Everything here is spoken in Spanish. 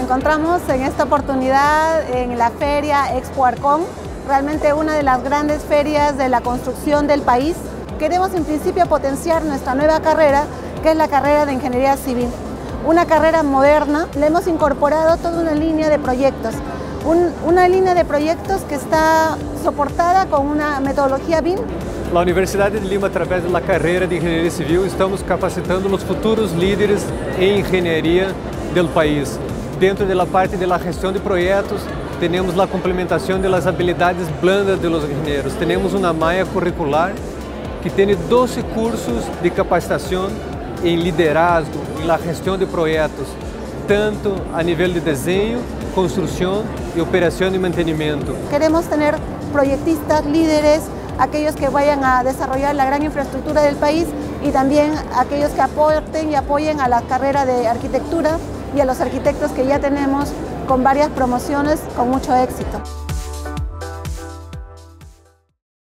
encontramos en esta oportunidad en la feria Expo Arcón, realmente una de las grandes ferias de la construcción del país. Queremos en principio potenciar nuestra nueva carrera, que es la carrera de Ingeniería Civil. Una carrera moderna, le hemos incorporado toda una línea de proyectos. Una línea de proyectos que está soportada con una metodología BIM. Na Universidade de Lima, através da carreira de Engenharia Civil, estamos capacitando os futuros líderes em engenharia do país. Dentro da parte da gestão de projetos, temos a complementação das habilidades blandas dos engenheiros. Temos uma malha curricular que tem 12 cursos de capacitação em liderazgo, em gestão de projetos, tanto a nível de desenho, construção e operação e mantenimento. Queremos ter proyectistas, líderes, aquellos que vayan a desarrollar la gran infraestructura del país y también aquellos que aporten y apoyen a la carrera de arquitectura y a los arquitectos que ya tenemos con varias promociones con mucho éxito.